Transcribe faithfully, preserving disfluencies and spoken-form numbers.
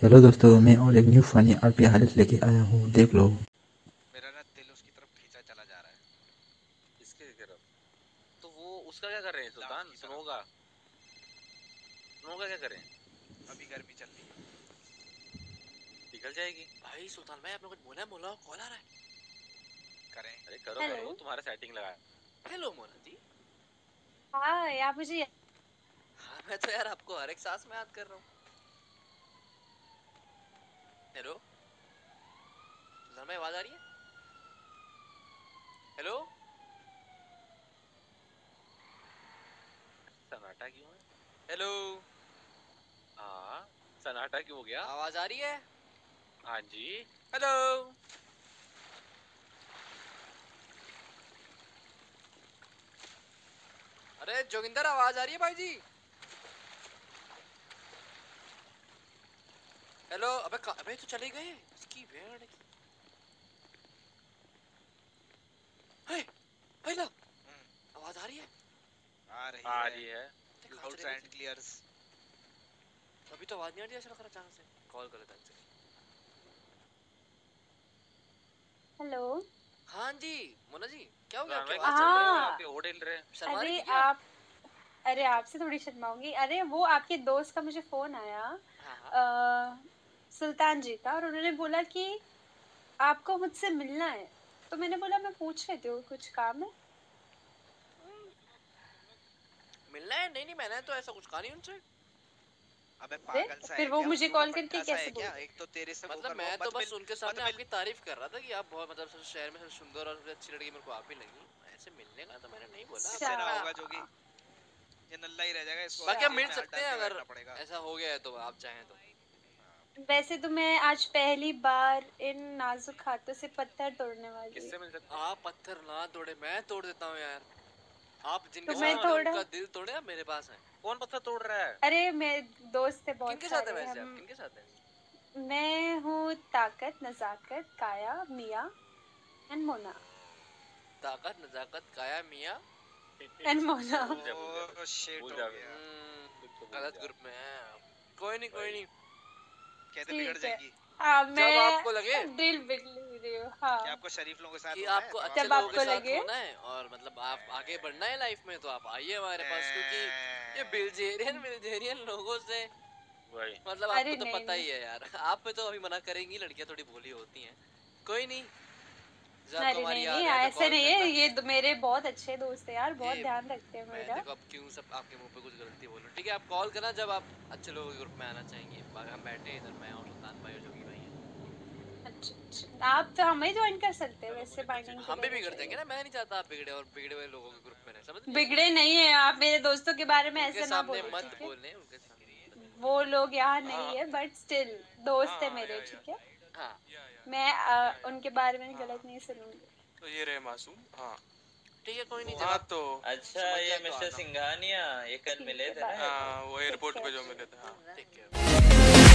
Hello दोस्तों, मैं और एक न्यू फनी आरपी हालत लेके आया हूँ, देख लो। मेरा ना दिल उसकी तरफ खींचा चला जा रहा है। किसके तरफ? तो वो उसका क्या कर रहे हैं सुल्तान? सुनोगा सुनोगा क्या करें? अभी गर्मी चल रही है, पिघल जाएगी। भाई सुल्तान भाई आपने कुछ बोला है? बोला कॉल आ रहा है। करें? अरे करो हेलो। करो, तुम्हारा सेटिंग लगा। हेलो मोना जी। हाँ यार मुझे हाँ मैं तो यार आपको हर एक सांस में याद कर रहा हूँ। हेलो सुल्तान भाई आवाज आ रही है? हेलो सन्नाटा क्यों है? हेलो हाँ, सन्नाटा क्यों हो गया? आवाज आ रही है? हाँ जी। हेलो अरे जोगिंदर आवाज आ रही है भाई जी? हेलो अबे अबे तो चले गए इसकी भेड़ की। हे हेलो आवाज आ रही है? आ रही आ है, रही है। Loud and clear. अभी तो आवाज नहीं आ रही है, ऐसा लग रहा है अचानक से कॉल कर लेता इनसे। हेलो। हाँ जी मोना जी क्या हो गया? सुल्तान आपकी भाई आवाज कुछ चल बोल रही रहे हो? है? हाँ आप ओढ़ हिल रहे हैं। शर्मा रही अरे थी क्या? आप अरे आपसे थोड़ी शर्माऊंगी। अरे वो आपके दोस्त का मुझे फोन आया, हाँ हाँ आ, सुल्तान जी का, और उन्होंने बोला कि आपको मुझसे मिलना है। तो मैंने बोला मैं पूछ लेती हूँ, कुछ काम है। मिलना है? नहीं नहीं मैंने तो ऐसा कुछ कहा नहीं उनसे। अबे अरे पागल सा फिर है वो क्या? मुझे उल्लू का कॉल करके पट्टा सा है कैसे बोल क्या? रहे? एक तो तेरे से वो मतलब कर रहा मैं हूँ, तो मत बस मिल उनके मत सामने मिल। आपकी तारीफ कर रहा था कि आप बहुत मतलब सबसे शहर में सबसे सुंदर और सबसे अच्छी लड़की मेरे को आप ही लगी। ऐसे मिलने का तो मैंने नहीं बोला। इससे ना बट मैं होगा जोगी, ये नल्ला ही रह जाएगा, इसको बाकी हम अच्छा, जेल मिल में हाथ सकते डाल हैं के अगर बैठना पड़ेगा। ऐसा हो गया है तो आप चाहें तो। वैसे तो मैं आज पहली बार इन नाजुक हाथों से पत्थर तोड़ने वाली हूँ। किससे मिल सकते हैं? आप पत्थर ना तोड़े, मैं तोड़ देता हूँ यार। आप जिनके तो साथ मैं कौन? थे थोड़ा उनका दिल तोड़े आप मेरे पास हैं। कौन पत्थर तोड़ रहा है? अरे मेरे दोस्त थे बहुत किनके साथ है सारे वैसे? हम। आप किनके साथ हैं? मैं हूँ ताकत, नजाकत, काया, मिया एंड मोना। ताकत नजाकत काया मियाँ एंड मोना। भूल जा भूल जा ओ शिट भूल हो जा। गया। कुछ तो भूल गलत जा ग्रुप में है। कोई नहीं कोई भाई। नहीं। कहते बिगड़ ठीक है। जाएंगी। हाँ जब मैं आपको लगे दिल बिगली रही हूँ। क्या हाँ आपको शरीफ लोगों के कि साथ होना है आपको तब आप अच्छे जब चले लोगों के आपको जाइए। साथ लगे। होना है और मतलब आप आगे बढ़ना है लाइफ में तो आप आइए हमारे पास, क्योंकि ये बिल्जेरियन बिल्जेरियन लोगों से भाई मतलब अरे आपको तो नहीं पता नहीं। ही है यार। आप पे तो अभी मना करेंगी, लड़कियां थोड़ी भोली होती हैं। कोई नहीं, जब आपको अरे हमारी नहीं नहीं याद है तो ऐसे कॉल नहीं है, करना। ये तो मेरे बहुत अच्छे दोस्त है यार, बहुत ये ध्यान रखते हैं मैं मेरा। देखो अब क्यों सब आपके मुंह पे कुछ गलती बोलूं। ठीक है आप कॉल करना जब आप अच्छे लोगों के ग्रुप में आना चाहेंगे। बाकी हम बैठे हैं इधर, मैं और सुल्तान भाई और जोगी भाई हैं। अच्छा अच्छा, आप तो हमें ज्वाइन कर सकते हैं चलो वैसे, मुझे बाइंडिंग कंसीडर हम के भी लिए बिगड़ जाएंगे चाहिए। ना, मैं नहीं चाहता आप बिगड़े और बिगड़े हुए लोगों के ग्रुप में रहें, समझ रही है? बिगड़े नहीं है आप, मेरे दोस्तों के बारे में उनके ऐसे ना सामने बोले, मत ठीक है। बोलने, उनके सामने वो लोग यहाँ हाँ नहीं है, बट स्टिल दोस्त है हाँ मेरे, या या ठीक है। हाँ या या मैं या अ, या उनके बारे में हाँ गलत नहीं सुनूंगी। तो ये रहे मासूम। हाँ ठीक है कोई नहीं, जब हाँ आप तो अच्छा समझ ये जाए तो मिस्टर आना। सिंघानिया ये कल ठीक मिले है, थे ना बाय। ये तो। हाँ वो टेक एयरपोर्ट पे जो केयर। मिले थे। हाँ टेक केयर।